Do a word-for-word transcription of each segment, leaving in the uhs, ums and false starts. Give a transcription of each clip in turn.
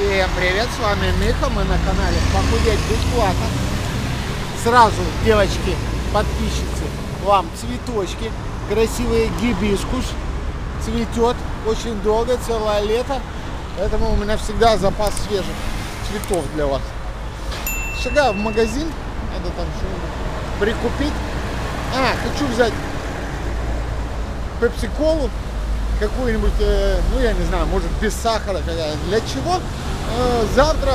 Всем привет, с вами Миха, мы на канале Похудеть бесплатно. Сразу, девочки, подписчицы, вам цветочки, красивый гибискус цветет очень долго, целое лето, поэтому у меня всегда запас свежих цветов для вас. Шагаю в магазин, надо там что-нибудь прикупить. А, хочу взять пепси-колу какую-нибудь, э, ну я не знаю, может без сахара. Для чего? Э, завтра,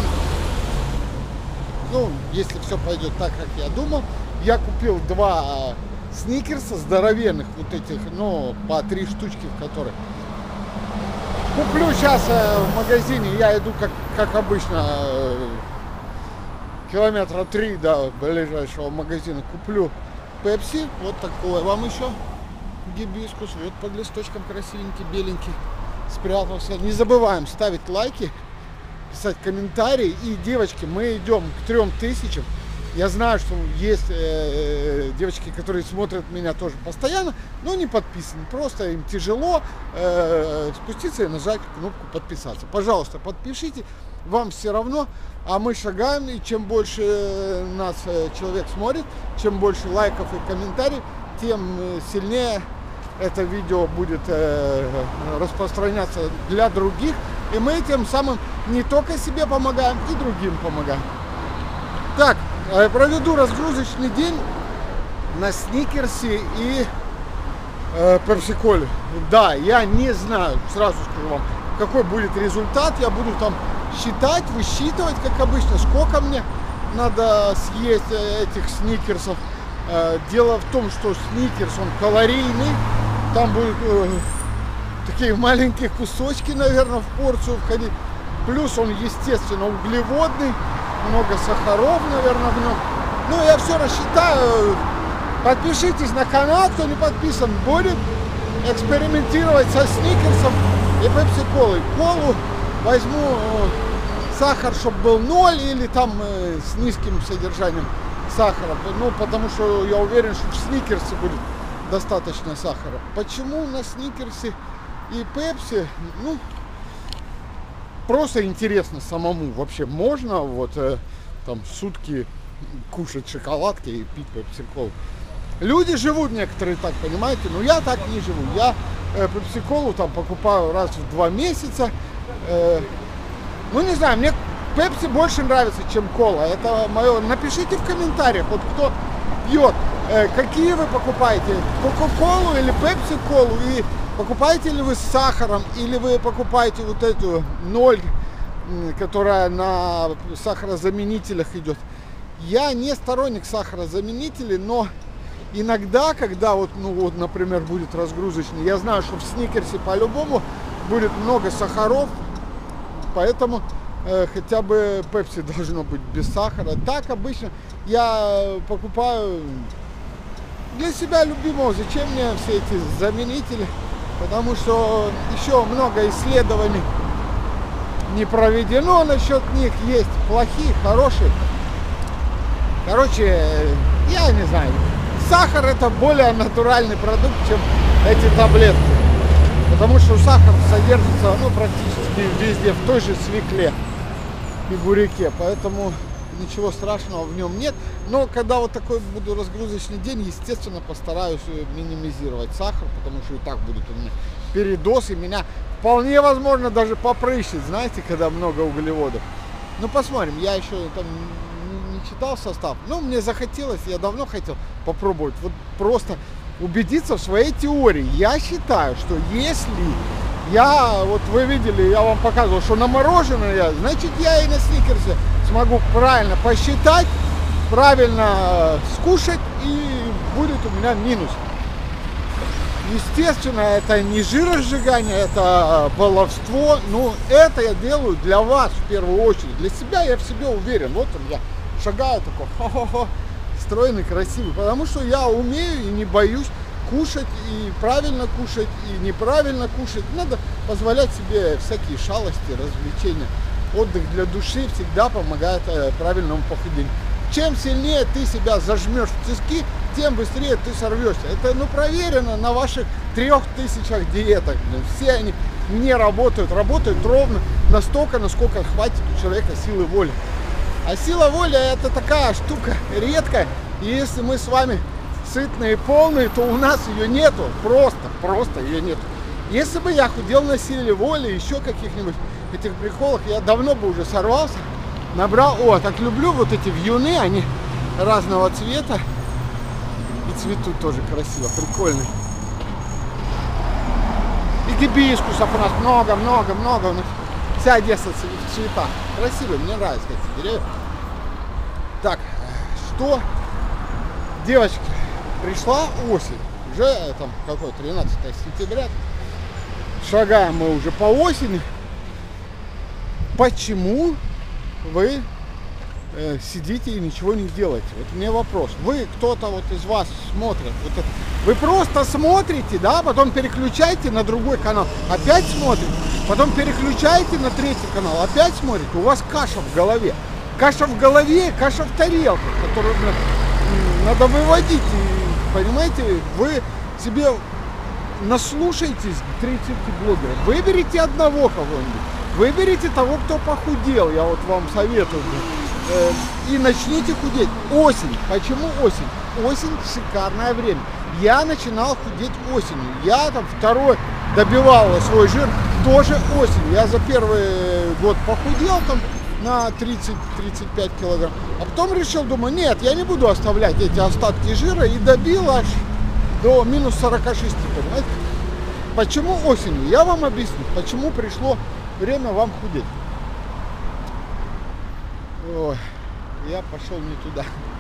ну если все пойдет так, как я думал, я купил два сникерса здоровенных, вот этих, ну по три штучки в которых. Куплю сейчас э, в магазине, я иду как, как обычно, э, километра три до ближайшего магазина, куплю пепси, вот такое вам еще. Гибискус, вот под листочком красивенький, беленький, спрятался. Не забываем ставить лайки, писать комментарии. И, девочки, мы идем к трем тысячам. Я знаю, что есть э, девочки, которые смотрят меня тоже постоянно, но не подписаны. Просто им тяжело э, спуститься и нажать кнопку подписаться. Пожалуйста, подпишите, вам все равно. А мы шагаем, и чем больше нас э, человек смотрит, чем больше лайков и комментариев, тем сильнее это видео будет э, распространяться для других. И мы тем самым не только себе помогаем, и другим помогаем. Так, э, проведу разгрузочный день на сникерсе и э, пепси-коле. Да, я не знаю, сразу скажу вам, какой будет результат. Я буду там считать, высчитывать, как обычно, сколько мне надо съесть этих сникерсов. Дело в том, что сникерс, он калорийный, там будут э, такие маленькие кусочки, наверное, в порцию входить. Плюс он, естественно, углеводный, много сахаров, наверное, в нем. Ну, я все рассчитаю. Подпишитесь на канал, кто не подписан, будет экспериментировать со сникерсом и пепси-колой. Колу возьму э, сахар, чтобы был ноль, или там э, с низким содержанием сахара, ну потому что я уверен, что в сникерсе будет достаточно сахара. Почему на сникерсе и пепси? Ну просто интересно самому, вообще можно вот э, там сутки кушать шоколадки и пить пепси-колу. Люди живут некоторые так, понимаете, но я так не живу. Я э, пепси-колу там покупаю раз в два месяца. э, ну не знаю, мне пепси больше нравится, чем кола. Это мое. Напишите в комментариях, вот кто пьет, э, какие вы покупаете, кока-колу или пепси-колу, и покупаете ли вы с сахаром, или вы покупаете вот эту ноль, которая на сахарозаменителях идет. Я не сторонник сахарозаменителей, но иногда, когда вот, ну вот, например, будет разгрузочный, я знаю, что в сникерсе по-любому будет много сахаров, поэтому хотя бы пепси должно быть без сахара. Так обычно я покупаю для себя любимого. Зачем мне все эти заменители? Потому что еще много исследований не проведено насчет них. Есть плохие, хорошие. Короче, я не знаю. Сахар это более натуральный продукт, чем эти таблетки. Потому что сахар содержится, ну, практически везде, в той же свекле и буряке, поэтому ничего страшного в нем нет. Но когда вот такой буду разгрузочный день, естественно, постараюсь минимизировать сахар, потому что и так будет у меня передоз, и меня вполне возможно даже попрыщет, знаете, когда много углеводов. Ну посмотрим, я еще там не читал состав, но мне захотелось, я давно хотел попробовать, вот просто убедиться в своей теории. Я считаю, что если я, вот вы видели, я вам показывал, что на мороженое, значит я и на сникерсе смогу правильно посчитать, правильно скушать, и будет у меня минус. Естественно, это не жиросжигание, это баловство, но это я делаю для вас в первую очередь. Для себя я в себе уверен. Вот он, я шагаю такой, хо-хо-хо, стройный, красивый, потому что я умею и не боюсь кушать, и правильно кушать, и неправильно кушать. Надо позволять себе всякие шалости, развлечения. Отдых для души всегда помогает э, правильному похудению. Чем сильнее ты себя зажмешь в тиски, тем быстрее ты сорвешься. Это, ну, проверено на ваших трех тысячах диетах. Все они не работают, работают ровно настолько, насколько хватит у человека силы воли. А сила воли это такая штука редкая. И если мы с вами сытные и полные, то у нас ее нету. Просто, просто ее нету. Если бы я худел на силе воли, еще каких-нибудь этих приколах, я давно бы уже сорвался, набрал. О, так люблю вот эти вьюны, они разного цвета. И цветут тоже красиво, прикольно. И гибискусов у нас много, много, много. У нас вся Одесса в цветах. Красиво, мне нравятся эти деревья. Так, что? Девочки, пришла осень. Уже там какое тринадцатое сентября. Шагаем мы уже по осени. Почему вы э, сидите и ничего не делаете? Вот мне вопрос. Вы, кто-то вот из вас смотрит, вот это, вы просто смотрите, да, потом переключаете на другой канал, опять смотрите, потом переключаете на третий канал, опять смотрите, у вас каша в голове. Каша в голове, каша в тарелках, которую надо выводить. И, понимаете, вы себе наслушаетесь тридцати блогеров, выберите одного кого-нибудь. Выберите того, кто похудел, я вот вам советую. Э, и начните худеть. Осень. Почему осень? Осень шикарное время. Я начинал худеть осенью. Я там второй добивал свой жир тоже осенью. Я за первый год похудел там на тридцать-тридцать пять килограмм. А потом решил, думаю, нет, я не буду оставлять эти остатки жира и добил аж до минус сорока шести, понимаете? Почему осенью? Я вам объясню, почему пришло время вам худеть. Ой, я пошел не туда.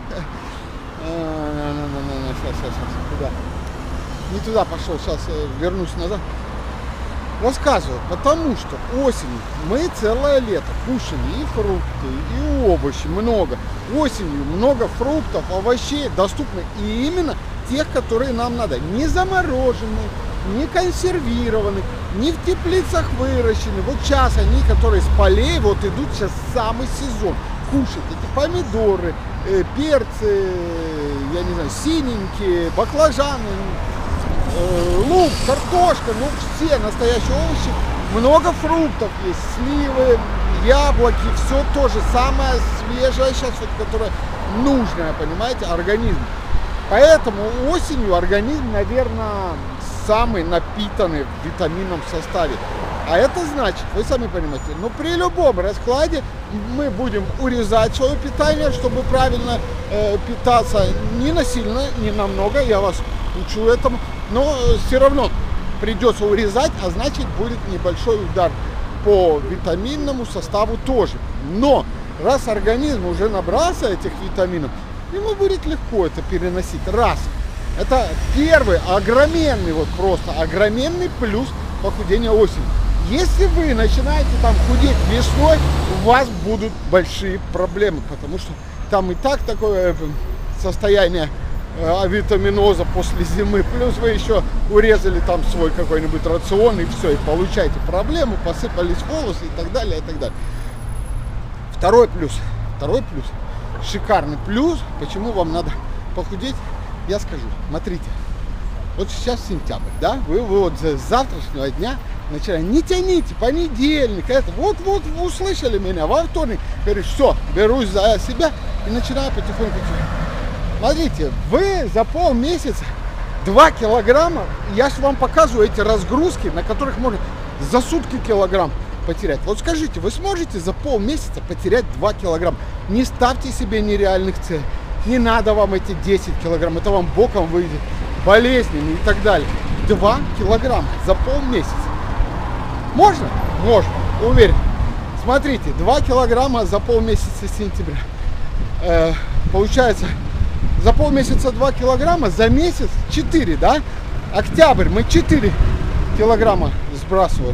Сейчас, сейчас, сейчас, куда? Не туда пошел, сейчас вернусь назад. Рассказываю, потому что осенью мы целое лето кушали и фрукты, и овощи, много. Осенью много фруктов, овощей доступны, и именно тех, которые нам надо. Не замороженные, не консервированы, не в теплицах выращены. Вот сейчас они, которые с полей, вот идут сейчас самый сезон. Кушать эти помидоры, э, перцы, я не знаю, синенькие, баклажаны, э, лук, картошка, ну все настоящие овощи. Много фруктов есть, сливы, яблоки, все то же самое свежее сейчас, вот, которое нужное, понимаете, организму. Поэтому осенью организм, наверное, самый напитанный в витаминном составе. А это значит, вы сами понимаете, но при любом раскладе мы будем урезать свое питание, чтобы правильно э, питаться. Не насильно, не намного, я вас учу этому, но все равно придется урезать, а значит будет небольшой удар по витаминному составу тоже. Но раз организм уже набрался этих витаминов, ему будет легко это переносить. Раз. Это первый огроменный, вот просто огроменный плюс похудения осенью. Если вы начинаете там худеть весной, у вас будут большие проблемы, потому что там и так такое состояние авитаминоза после зимы, плюс вы еще урезали там свой какой-нибудь рацион, и все, и получаете проблему, посыпались волосы и так далее, и так далее. Второй плюс, второй плюс, шикарный плюс, почему вам надо похудеть, я скажу. Смотрите, вот сейчас сентябрь, да, вы, вы вот с завтрашнего дня начали, не тяните, понедельник, это, вот-вот, вы услышали меня, во вторник, говоришь, все, берусь за себя и начинаю потихоньку. Смотрите, вы за полмесяца два килограмма, я же вам показываю эти разгрузки, на которых можно за сутки килограмм потерять. Вот скажите, вы сможете за полмесяца потерять два килограмма? Не ставьте себе нереальных целей. Не надо вам эти десять килограмм, это вам боком выйдет, болезнями и так далее. два килограмма за полмесяца. Можно? Можно, уверен. Смотрите, два килограмма за полмесяца сентября. Э, получается, за полмесяца два килограмма, за месяц четыре, да? Октябрь мы четыре килограмма сбрасываем.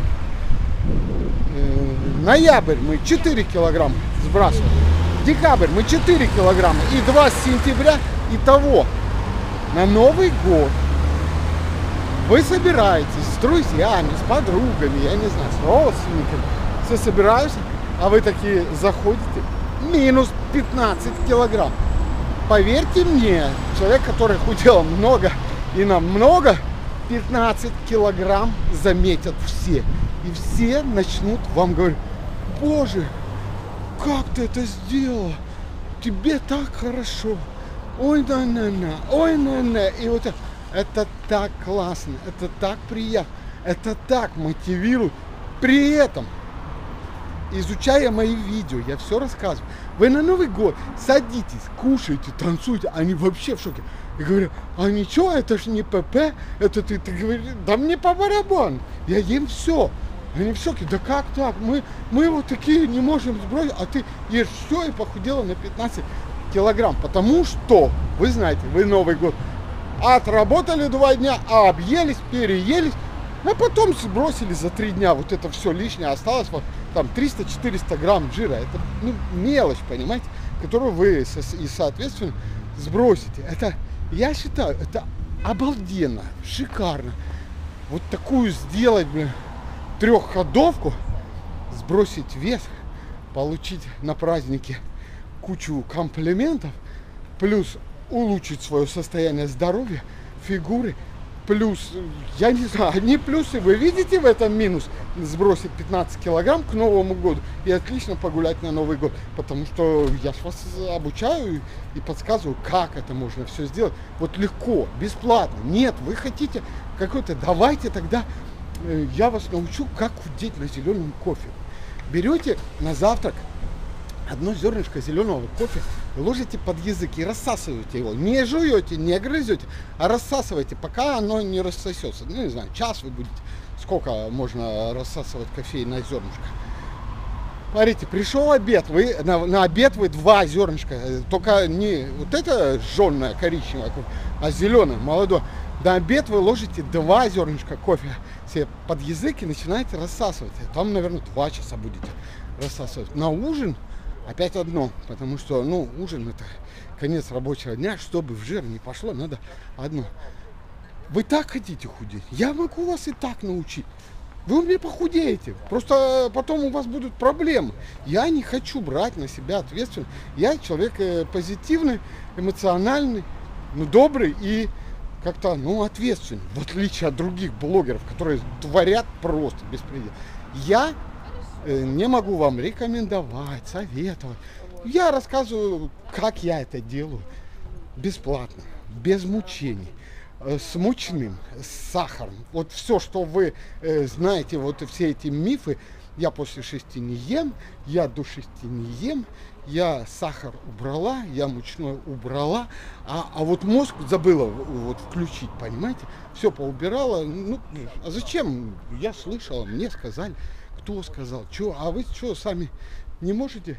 Э, ноябрь мы четыре килограмма сбрасываем. Декабрь мы четыре килограмма и два с сентября. Итого на Новый год вы собираетесь с друзьями, с подругами, я не знаю, с родственниками, все собираются, а вы такие заходите, минус пятнадцать килограмм. Поверьте мне, человек, который худел много и намного, пятнадцать килограмм заметят все. И все начнут вам говорить, боже, как ты это сделала? Тебе так хорошо. Ой, на-на-на, ой, на-на. И вот это, это так классно, это так приятно, это так мотивирует. При этом, изучая мои видео, я все рассказываю. Вы на Новый год садитесь, кушайте, танцуйте. Они вообще в шоке. Я говорю, а ничего, это ж не ПП, это ты, ты говоришь, да мне по барабану. Я ем все. Они в шоке, да как так? Мы, мы вот такие не можем сбросить, а ты ешь все и похудела на пятнадцать килограмм. Потому что, вы знаете, вы Новый год отработали два дня, а объелись, переелись, а потом сбросили за три дня. Вот это все лишнее осталось, вот там триста-четыреста грамм жира. Это ну, мелочь, понимаете, которую вы и, соответственно, сбросите. Это, я считаю, это обалденно, шикарно. Вот такую сделать, блин, трехходовку, сбросить вес, получить на празднике кучу комплиментов, плюс улучшить свое состояние здоровья, фигуры, плюс, я не знаю, одни плюсы. Вы видите в этом минус? Сбросить пятнадцать килограмм к Новому году и отлично погулять на Новый год. Потому что я ж вас обучаю и подсказываю, как это можно все сделать. Вот легко, бесплатно. Нет, вы хотите какой-то, давайте тогда я вас научу, как худеть на зеленом кофе. Берете на завтрак одно зернышко зеленого кофе, ложите под язык и рассасываете его. Не жуете, не грызете, а рассасываете, пока оно не рассосется. Ну, не знаю, час вы будете, сколько можно рассасывать кофейное зернышко. Смотрите, пришел обед, вы на, на обед вы два зернышка, только не вот это жженое коричневое, а зеленое, молодое. На обед вы ложите два зернышка кофе себе под язык и начинаете рассасывать. Там, наверное, два часа будете рассасывать. На ужин опять одно, потому что, ну, ужин это конец рабочего дня, чтобы в жир не пошло, надо одно. Вы так хотите худеть? Я могу вас и так научить. Вы у меня похудеете. Просто потом у вас будут проблемы. Я не хочу брать на себя ответственность. Я человек позитивный, эмоциональный, ну, добрый и как-то, ну, ответственный. В отличие от других блогеров, которые творят просто беспредел. Я не могу вам рекомендовать, советовать. Я рассказываю, как я это делаю. Бесплатно, без мучений. С мучным, с сахаром. Вот все, что вы э, знаете, вот все эти мифы, я после шести не ем, я до шести не ем, я сахар убрала, я мучное убрала, а, а вот мозг забыла вот включить, понимаете? Все поубирала. Ну, а зачем? Я слышала, мне сказали, кто сказал, что, а вы что, сами не можете?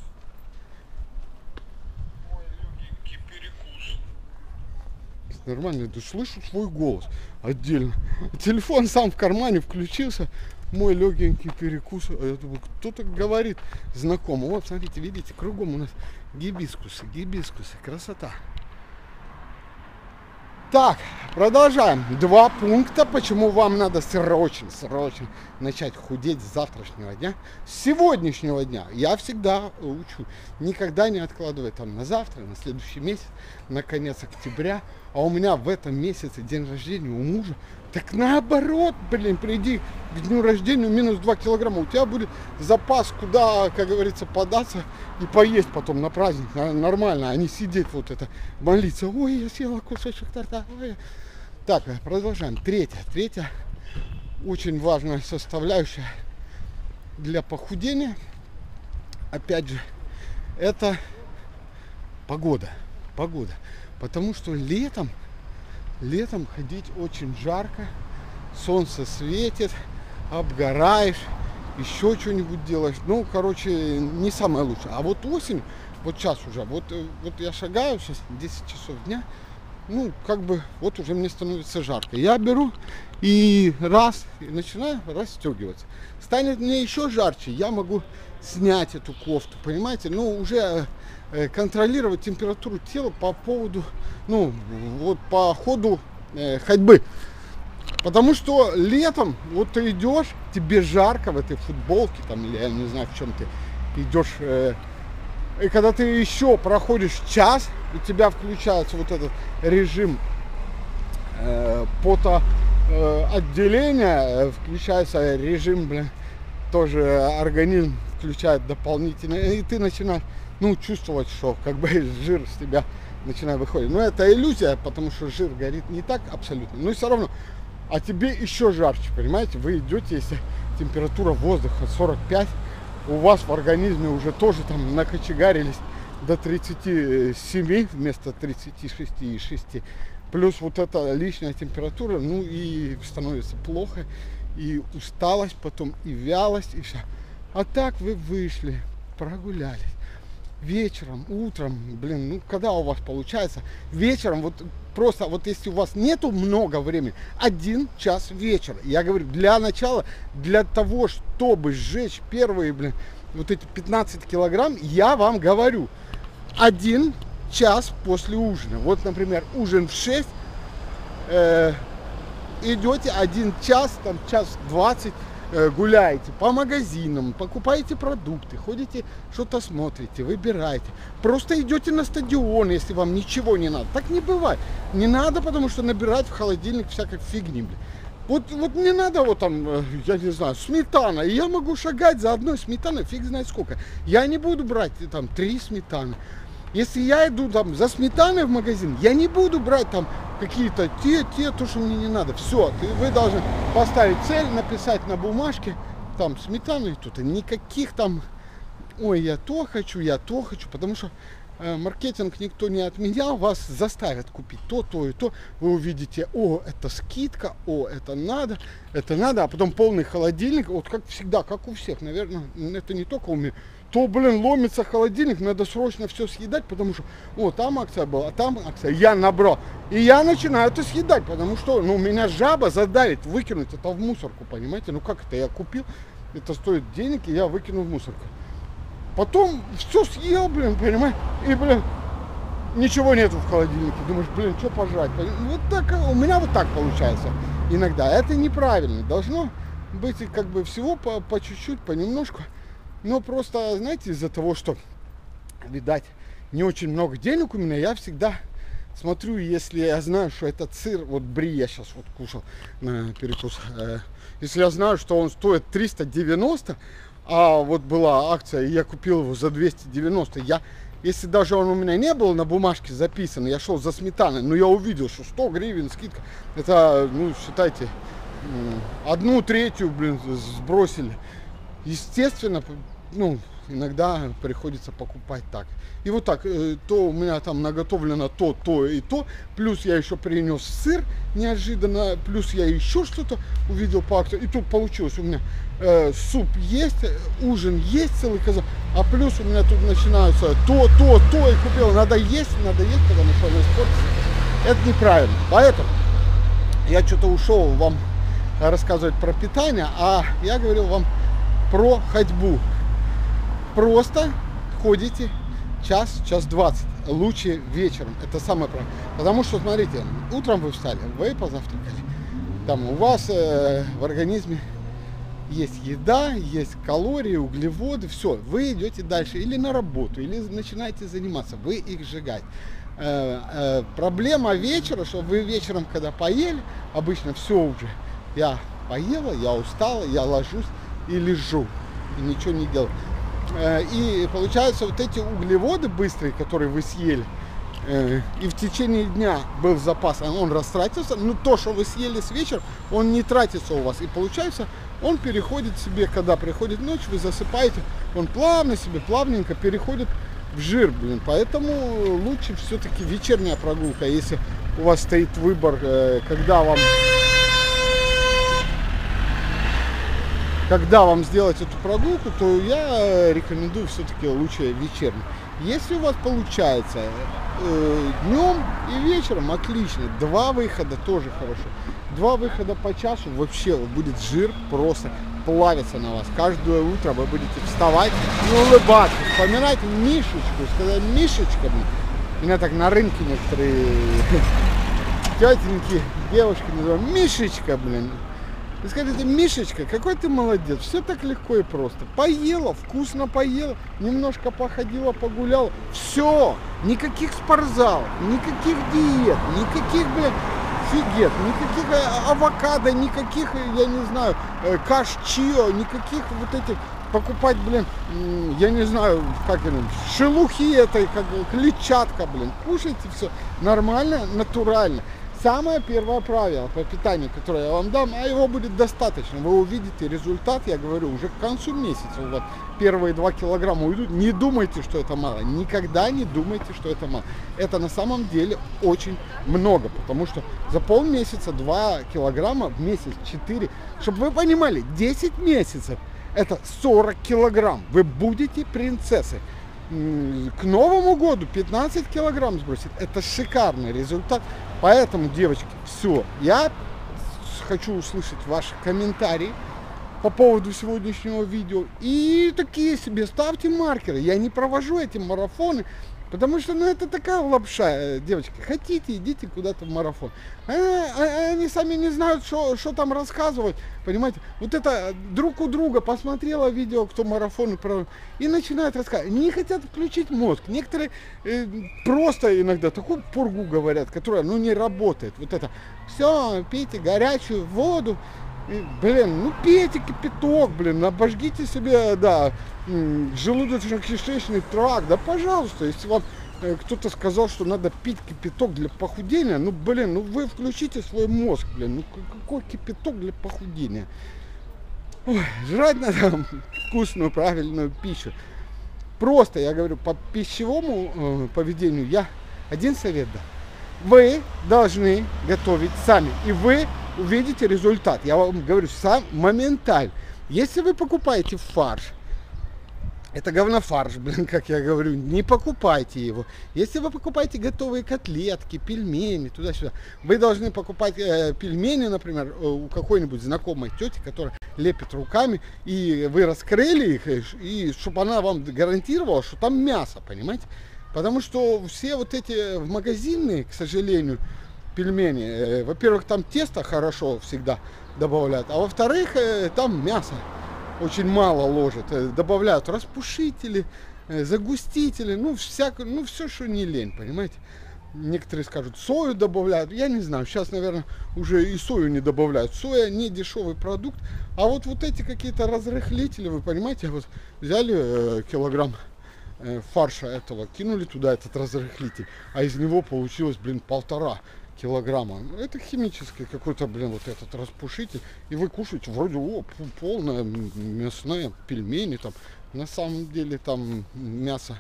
Нормально, да слышу свой голос отдельно. Телефон сам в кармане включился. Мой легенький перекус. Я думаю, кто так говорит знакомо. Вот, смотрите, видите, кругом у нас гибискусы, гибискусы. Красота. Так, продолжаем. Два пункта, почему вам надо срочно, срочно начать худеть с завтрашнего дня. С сегодняшнего дня. Я всегда учу. Никогда не откладывай там на завтра, на следующий месяц, на конец октября. А у меня в этом месяце день рождения у мужа. Так наоборот, блин, приди к дню рождения минус два килограмма. У тебя будет запас, куда, как говорится, податься и поесть потом на праздник. Нормально, а не сидеть вот это, молиться. Ой, я съела кусочек торта. Ой. Так, продолжаем. Третья. Третья очень важная составляющая для похудения. Опять же, это погода. Погода. Потому что летом, летом ходить очень жарко, солнце светит, обгораешь, еще что-нибудь делаешь. Ну, короче, не самое лучшее. А вот осень, вот сейчас уже, вот, вот я шагаю, сейчас десять часов дня, ну, как бы, вот уже мне становится жарко. Я беру и раз, и начинаю расстегиваться. Станет мне еще жарче, я могу снять эту кофту, понимаете? Ну, уже э, контролировать температуру тела по поводу, ну, вот по ходу э, ходьбы. Потому что летом, вот ты идешь, тебе жарко в этой футболке, там, или я не знаю, в чем ты идешь, э, и когда ты еще проходишь час, у тебя включается вот этот режим э, потоотделения, э, включается режим, блин, тоже организм включает дополнительно, и ты начинаешь, ну, чувствовать, что как бы жир с тебя начинает выходить. Но это иллюзия, потому что жир горит не так абсолютно, но все равно. А тебе еще жарче, понимаете? Вы идете, если температура воздуха сорок пять, у вас в организме уже тоже там накочегарились до тридцати семи вместо тридцати шести и шести. Плюс вот эта лишняя температура, ну и становится плохо, и усталость потом, и вялость, и все. А так вы вышли, прогулялись. Вечером, утром, блин, ну когда у вас получается, вечером, вот просто, вот если у вас нету много времени, один час вечера, я говорю, для начала, для того, чтобы сжечь первые, блин, вот эти пятнадцать килограмм, я вам говорю, один час после ужина. Вот, например, ужин в шесть, э, идете один час, там час двадцать, э, гуляете по магазинам, покупаете продукты, ходите, что-то смотрите, выбираете. Просто идете на стадион, если вам ничего не надо. Так не бывает. Не надо, потому что набирать в холодильник всякой фигни, блин. Вот, вот не надо вот там, я не знаю, сметана. И я могу шагать за одной сметаной, фиг знает сколько. Я не буду брать там три сметаны. Если я иду там за сметаной в магазин, я не буду брать там какие-то те, те, то, что мне не надо. Все, ты, вы должны поставить цель, написать на бумажке, там сметана и тут. Никаких там, ой, я то хочу, я то хочу, потому что э, маркетинг никто не отменял, вас заставят купить то, то и то. Вы увидите, о, это скидка, о, это надо, это надо, а потом полный холодильник, вот как всегда, как у всех, наверное, это не только у меня. То, блин, ломится холодильник, надо срочно все съедать, потому что, о, там акция была, а там акция, я набрал. И я начинаю это съедать, потому что, ну, меня жаба задавит, выкинуть это в мусорку, понимаете? Ну, как это, я купил, это стоит денег, и я выкину в мусорку. Потом все съел, блин, понимаешь? И, блин, ничего нету в холодильнике. Думаешь, блин, что пожрать? Вот так, у меня вот так получается иногда. Это неправильно, должно быть как бы всего по, по чуть-чуть, понемножку. Но просто, знаете, из-за того, что, видать, не очень много денег у меня, я всегда смотрю, если я знаю, что этот сыр, вот бри я сейчас вот кушал на перекус, э, если я знаю, что он стоит триста девяносто, а вот была акция, и я купил его за двести девяносто, я, если даже он у меня не был на бумажке записан, я шел за сметаной, но я увидел, что сто гривен скидка, это, ну, считайте, одну третью, блин, сбросили. Естественно, ну, иногда приходится покупать так. И вот так, то у меня там наготовлено то, то и то. Плюс я еще принес сыр неожиданно. Плюс я еще что-то увидел по акции. И тут получилось у меня э, суп есть, ужин есть целый казан. А плюс у меня тут начинаются то, то, то. И купил. Надо есть, надо есть, потому что оно испортится. Это неправильно. Поэтому я что-то ушел вам рассказывать про питание. А я говорил вам про ходьбу. Просто ходите час, час двадцать. Лучше вечером. Это самое правильное. Потому что, смотрите, утром вы встали, вы позавтракали. Там у вас э, в организме есть еда, есть калории, углеводы, все. Вы идете дальше или на работу, или начинаете заниматься. Вы их сжигаете. Э, э, проблема вечера, что вы вечером, когда поели, обычно все уже. Я поела, я устала, я ложусь и лежу, и ничего не делаю. И получается, вот эти углеводы быстрые, которые вы съели, и в течение дня был запас, он растратился, но то, что вы съели с вечера, он не тратится у вас. И получается, он переходит себе, когда приходит ночь, вы засыпаете, он плавно себе, плавненько переходит в жир, блин. Поэтому лучше все-таки вечерняя прогулка, если у вас стоит выбор, когда вам... Когда вам сделать эту прогулку, то я рекомендую все-таки лучше вечерний. Если у вас получается э, днем и вечером, отлично. Два выхода тоже хорошо. Два выхода по часу, вообще будет жир просто плавиться на вас. Каждое утро вы будете вставать и улыбаться, вспоминать Мишечку, сказать: Мишечка, блин. Меня так на рынке некоторые тетеньки, девушки называют: Мишечка, блин. Вы скажете: Мишечка, какой ты молодец, все так легко и просто. Поела, вкусно поела, немножко походила, погуляла. Все, никаких спортзалов, никаких диет, никаких, блин, фигет, никаких авокадо, никаких, я не знаю, каш чио, никаких вот этих покупать, блин, я не знаю, как это, шелухи этой, как клетчатка, блин. Кушайте все нормально, натурально. Самое первое правило по питанию, которое я вам дам, а его будет достаточно. Вы увидите результат, я говорю, уже к концу месяца. Вот первые два килограмма уйдут. Не думайте, что это мало. Никогда не думайте, что это мало. Это на самом деле очень много, потому что за полмесяца два килограмма, в месяц четыре. Чтобы вы понимали, десять месяцев это сорок килограмм. Вы будете принцессой. К Новому году пятнадцать килограмм сбросить. Это шикарный результат. Поэтому, девочки, все. Я хочу услышать ваши комментарии по поводу сегодняшнего видео. И такие себе ставьте маркеры. Я не провожу эти марафоны, потому что, ну, это такая лапша, девочки. Хотите, идите куда-то в марафон. А, а, они сами не знают, что там рассказывать. Понимаете? Вот это друг у друга посмотрела видео, кто марафон провел, и начинают рассказывать. Не хотят включить мозг. Некоторые э, просто иногда такую пургу говорят, которая, ну, не работает. Вот это, все, пейте горячую воду. И, блин, ну пейте кипяток, блин, обожгите себе, да, желудочно-кишечный тракт, да, пожалуйста, если вам э, кто-то сказал, что надо пить кипяток для похудения, ну, блин, ну вы включите свой мозг, блин, ну какой кипяток для похудения? Ой, жрать надо вкусную, правильную пищу. Просто, я говорю, по пищевому э, поведению я один совет дам. Вы должны готовить сами, и вы увидите результат. Я вам говорю, сам моментально. Если вы покупаете фарш, это говнофарш, блин, как я говорю, не покупайте его. Если вы покупаете готовые котлетки, пельмени, туда-сюда, вы должны покупать э, пельмени, например, у какой-нибудь знакомой тети, которая лепит руками, и вы раскрыли их, и чтобы она вам гарантировала, что там мясо, понимаете? Потому что все вот эти магазинные, к сожалению, пельмени, э, во-первых, там тесто хорошо всегда добавляют, а во-вторых, э, там мясо очень мало ложат, э, добавляют распушители, э, загустители, ну, всяко, ну, все, что не лень, понимаете. Некоторые скажут, сою добавляют, я не знаю, сейчас, наверное, уже и сою не добавляют. Соя не дешевый продукт, а вот, вот эти какие-то разрыхлители, вы понимаете, вот взяли э, килограмм э, фарша этого, кинули туда этот разрыхлитель, а из него получилось, блин, полтора килограмма. Это химический какой-то, блин, вот этот распушитель. И вы кушаете вроде, о, полное мясное, пельмени там. На самом деле там мясо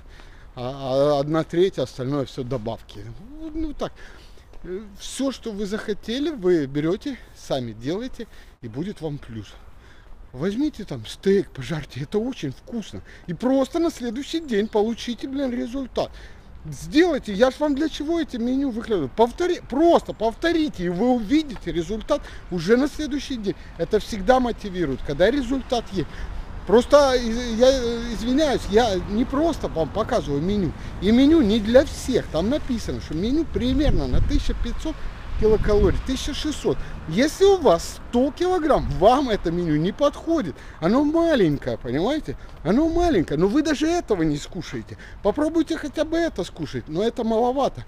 а одна треть, остальное все добавки. Ну так, все, что вы захотели, вы берете, сами делаете, и будет вам плюс. Возьмите там стейк, пожарьте, это очень вкусно. И просто на следующий день получите, блин, результат. Сделайте, я ж вам для чего эти меню выкладываю. Повтори, просто повторите, и вы увидите результат уже на следующий день. Это всегда мотивирует, когда результат есть. Просто я извиняюсь, я не просто вам показываю меню. И меню не для всех. Там написано, что меню примерно на тысяча пятьсот килокалорий, тысяча шестьсот. Если у вас сто килограмм, вам это меню не подходит. Оно маленькое, понимаете? Оно маленькое, но вы даже этого не скушаете. Попробуйте хотя бы это скушать, но это маловато.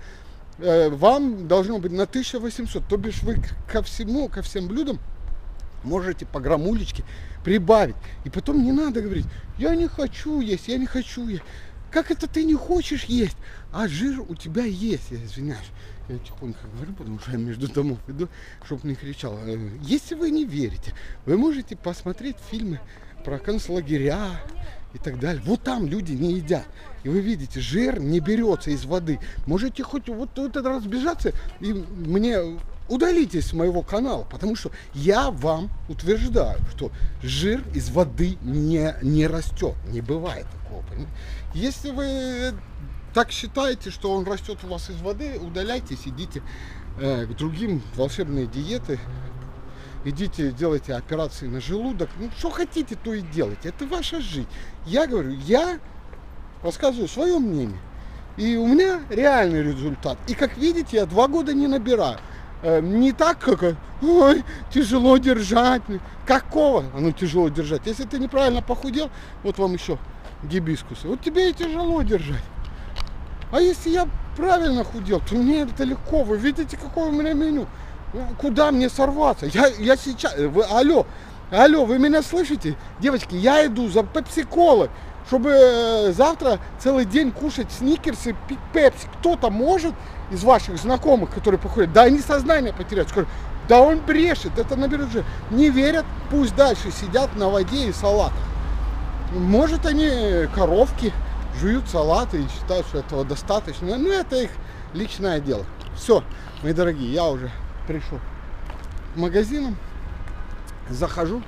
Вам должно быть на тысячу восемьсот, то бишь вы ко всему, ко всем блюдам можете по граммулечке прибавить. И потом не надо говорить, я не хочу есть, я не хочу есть. Как это ты не хочешь есть? А жир у тебя есть, я извиняюсь. Я тихонько говорю, потому что я между домов иду, чтобы не кричал. Если вы не верите, вы можете посмотреть фильмы про концлагеря и так далее. Вот там люди не едят. И вы видите, жир не берется из воды. Можете хоть вот, вот это разбежаться и мне удалитесь с моего канала, потому что я вам утверждаю, что жир из воды не, не растет. Не бывает такого. Понимаете? Если вы так считаете, что он растет у вас из воды, удаляйтесь, идите э, к другим волшебные диеты, идите, делайте операции на желудок. Ну, что хотите, то и делайте. Это ваша жизнь. Я говорю, я рассказываю свое мнение. И у меня реальный результат. И как видите, я два года не набираю. Э, не так, как, ой, тяжело держать. Какого? Оно тяжело держать. Если ты неправильно похудел, вот вам еще гибискусы. Вот тебе и тяжело держать. А если я правильно худел, то мне это легко. Вы видите, какое у меня меню. Куда мне сорваться? Я, я сейчас... Вы, алло, Алло, вы меня слышите? Девочки, я иду за пепси-колой, чтобы э, завтра целый день кушать сникерсы, пить пепси. Кто-то может из ваших знакомых, которые походят, да они сознание потеряют, скажут, да он брешет, это наберет же. Не верят, пусть дальше сидят на воде и салатах. Может, они коровки, жуют салаты и считают, что этого достаточно. Ну, это их личное дело. Все, мои дорогие, я уже пришел к магазинам, захожу.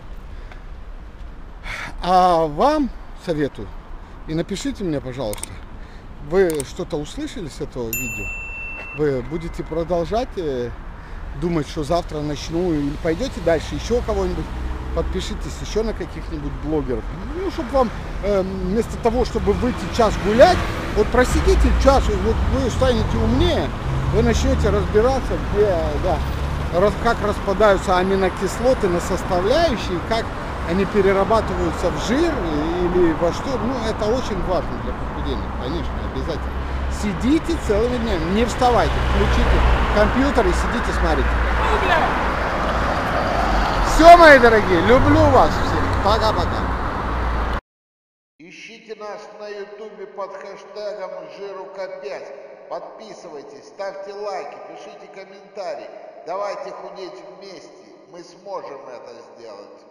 А вам советую, и напишите мне, пожалуйста, вы что-то услышали с этого видео? Вы будете продолжать э, думать, что завтра начну, или пойдете дальше, еще кого-нибудь? Подпишитесь еще на каких-нибудь блогеров. Ну, чтобы вам э, вместо того, чтобы выйти час гулять, вот просидите час, вот вы станете умнее, вы начнете разбираться, где, да, раз, как распадаются аминокислоты на составляющие, как они перерабатываются в жир или во что. Ну, это очень важно для похудения, конечно, обязательно. Сидите целыми днями, не вставайте, включите компьютер и сидите, смотрите. Все, мои дорогие, люблю вас всех. Пока-пока. Ищите нас на ютубе под хэштегом жиру-ка пять. Подписывайтесь, ставьте лайки, пишите комментарии. Давайте худеть вместе. Мы сможем это сделать.